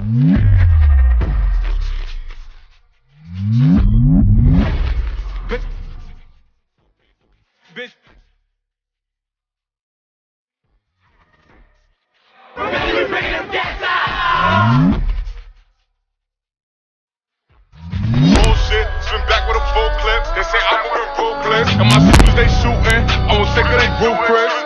Bitch. Bullshit, swim back with a full clip. They say I'm moving ruthless, and my shooters they shooting. I'm sick of they roof Chris.